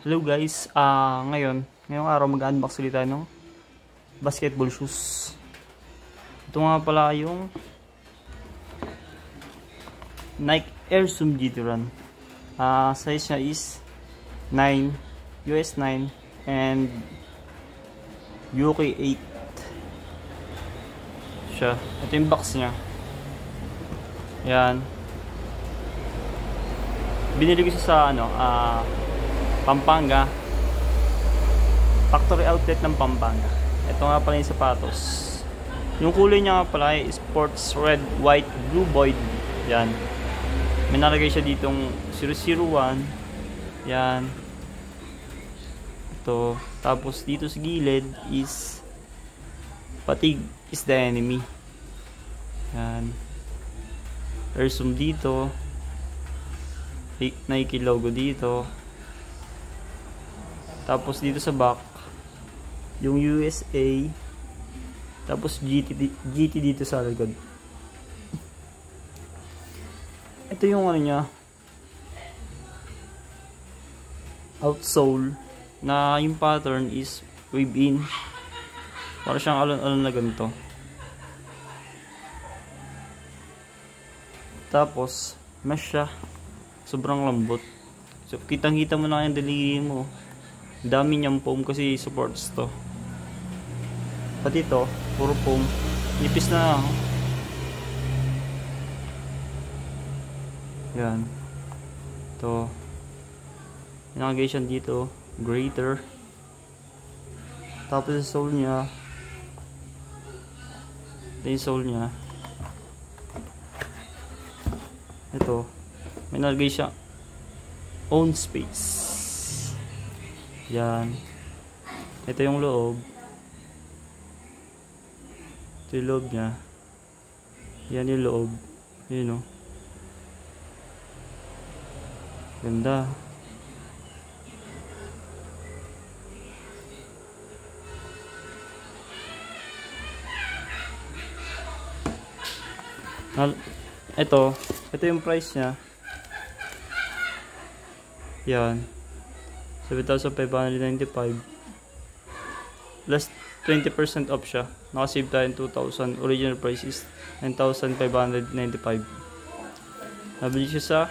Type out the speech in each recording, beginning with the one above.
Hello guys, ngayong araw mag-unbox ulit tayo ng basketball shoes. Ito nga pala yung Nike Air Zoom GT Run. Size nya is 9, US 9 and UK 8 siya. Ito yung box nya. Yan. Binili ko siya sa Pampanga, factory outlet ng Pampanga. Ito nga pala yung sapatos. Yung kulay niya nga pala ay sports red, white, blue void. Yan. May nalagay siya ditong 001. Yan. Ito. Tapos dito sa gilid is fatigue is the enemy. Yan. There's some dito. Nike logo dito. Tapos dito sa back yung USA, tapos GT dito sa likod. Ito yung ano niya, outsole na yung pattern is wave in, para siyang alon-alon na ganito. Tapos mesh siya, sobrang lambot. So kitang-kita mo na yung daliri mo. Dami niyang foam kasi supports to. Pati ito, puro foam. Nipis na lang. Yan. Ito. Navigation dito. Greater. Tapos yung sole niya. Ito yung sole niya. Ito. May nalagay siya own space. Yan. Ito yung loob. Ito yung loob niya. Yan yung loob. Yun o. Ganda. Ito yung price niya. Yan. 7,595 plus 20% off siya. Nakasave tayo ng 2,000. Original price is 9,595. Nabili siya sa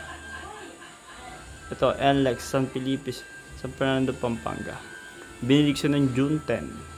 ito, NLEX San Felipe, San Fernando, Pampanga. Binili siya ng June 10.